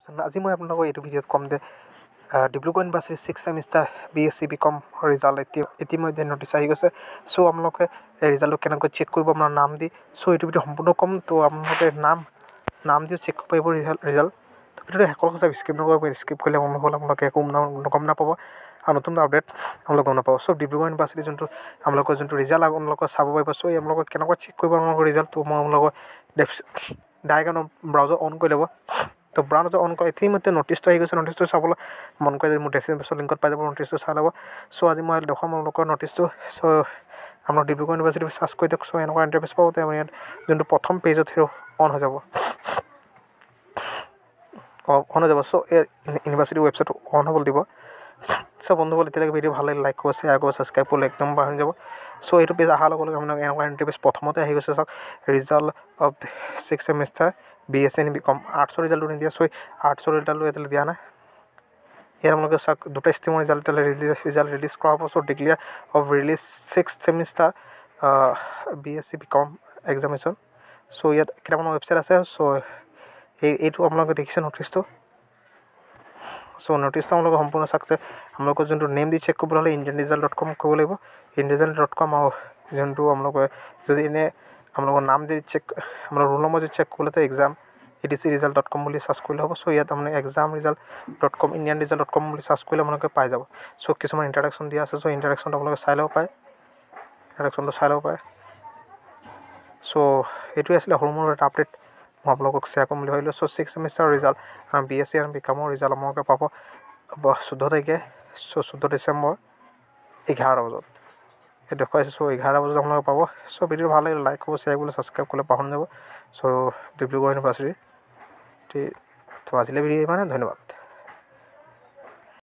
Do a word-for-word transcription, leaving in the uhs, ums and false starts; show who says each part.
Speaker 1: আজি মই আপোনালোকক এইটো ভিডিঅ'ত ক'ম যে ডিব্ৰুগড় ইউনিভাৰ্চিটিৰ six semester B S C B Com result এতিয়া ইতিমধ্যে নটিচ আহি গৈছে। চ' আপোনালোকে এই ৰিজাল্টটো কেনেকৈ চেক কৰিব আপোনাৰ নাম দি। চ' এইটো ভিডিঅ' সম্পূৰ্ণ ক'ম। তো আপোনালোকে নাম নাম দিও চেক কৰিব পাৰিব ৰিজাল্ট ৰিজাল্ট তো ভিডিঅ'টো শেষৰ কথা স্কিপ নকৰিব। স্কিপ কৰিলে মন হ'ল আপোনালোকে একো গম নাপাব আৰু নতুন আপডেট আপোনালোকে গম নাপাব। চ' ডিব্ৰুগড় ইউনিভাৰ্চিটি যোনটো আপোনালোকৰ যোনটো ৰিজাল্ট আপোনালোকে চাব পাৰিব। চ' এই আপোনালোকে কেনেকৈ চেক কৰিব আপোনালোকৰ ৰিজাল্টটো মই আপোনালোকৰ ডাইৰেক্ট ব্ৰাউজাৰ অন কৰি ল'ব। তো ব্ৰাউজাৰ অন কৰা ইতিমধ্যে নটিচটো আহি গৈছে। নটিচটো চাবলৈ মন কৰে যদি মোৰ ডেছক্ৰিপশ্যন লিংকত পাই যাব, নটিচটো চাই ল'ব। চ' আজি মই দেখুৱাম আপোনালোকৰ নটিচটো। চ' আপোনাৰ ডিব্ৰুগড় ইউনিভাৰ্চিটি চাৰ্চ কৰি দিয়ক। চ' এনেকুৱা ইণ্টাৰফেচ পাব। তেওঁ ইয়াত যোনটো প্ৰথম পেজত সেইটো অন হৈ যাব অঁ অন হৈ যাব। চ' এই ইউনিভাৰ্চিটি ৱেবছাইটটো অন হ'বলৈ দিব। চ' বন্ধুসকল এতিয়ালৈকে ভিডিঅ' ভাল লাগিলে লাইক কৰিব, শ্বেয়াৰ কৰিব, ছাবস্ক্ৰাইব কৰিবলৈ একদম পাহৰি যাব। চ' এইটো পেজ অহাৰ লগে লগে আপোনালোকে এনেকুৱা ইণ্টাৰফেচ প্ৰথমতে আহি গৈছে। চাওক result of six semester B S C B Com আৰ্টছৰ ৰিজাল্টটো নিদিয়া। চ' আৰ্টছৰ ৰিজাল্টটো এতিয়ালৈ দিয়া নাই। ইয়াত আপোনালোকে চাওক দুটা ষ্ট্ৰীমৰ ৰিজাল্ট এতিয়ালৈ ৰিলিজ ৰিজাল্ট ৰিলিজ কৰা হ'ব। So' declare of release six semester B S C B Com examination. So' ইয়াত কেইটামান ৱেবছাইট আছে। চ' এই এইটো আপোনালোকে দেখিছে নটিচটো। চ' নটিচটো আপোনালোকে সম্পূৰ্ণ চাওকছে। আপোনালোকৰ যোনটো নেম দি চেক কৰিবলৈ হ'লে ইণ্ডিয়ান ৰিজাল্ট ডট কম ক'ব লাগিব। ইণ্ডিয়ান ৰিজাল্ট ডট কম আৰু যোনটো আপোনালোকে যদি এনে আপোনালোকৰ নাম যদি চেক আপোনাৰ ৰোল নম্বৰ যদি চেক কৰিবলৈ exam A D C result dot com বুলি চাৰ্চ কৰিলে হ'ব। চ' ইয়াত আপুনি exam result dot com Indian result dot com বুলি চাৰ্চ কৰিলে আপোনালোকে পাই যাব। চ' কিছুমান ইণ্ট্ৰডাকশ্যন দিয়া আছে। চ' ইণ্ট্ৰডাকশ্যনটো আপোনালোকে চাই ল'ব পাৰে। ইণ্ট্ৰডাকশ্যনটো চাই ল'ব পাৰে। চ' এইটোৱে আছিলে সৰু মোৰ এটা আপডেট মই আপোনালোকক শ্বেয়াৰ কৰিম বুলি ভাবিলোঁ। চ' ছিক্স ছেমিষ্টাৰৰ ৰিজাল্ট বি এছ চি আৰু বি কমৰ ৰিজাল্ট আপোনালোকে পাব চৈধ্য তাৰিখে। চ' চৈধ্য ডিচেম্বৰ এঘাৰটা বজাত এই দেখুৱাইছে। চ' এঘাৰটা বজাত আপোনালোকে পাব। চ' ভিডিঅ' ভাল লাগিলে লাইক কৰিব, শ্বেয়াৰ কৰিবলৈ, ছাবস্ক্ৰাইব কৰিবলৈ পাহৰি যাব। চ' ডিব্ৰুগড় ইউনিভাৰ্চিটি তো আজিলৈ ভিডিঅ' ইমানে, ধন্যবাদ।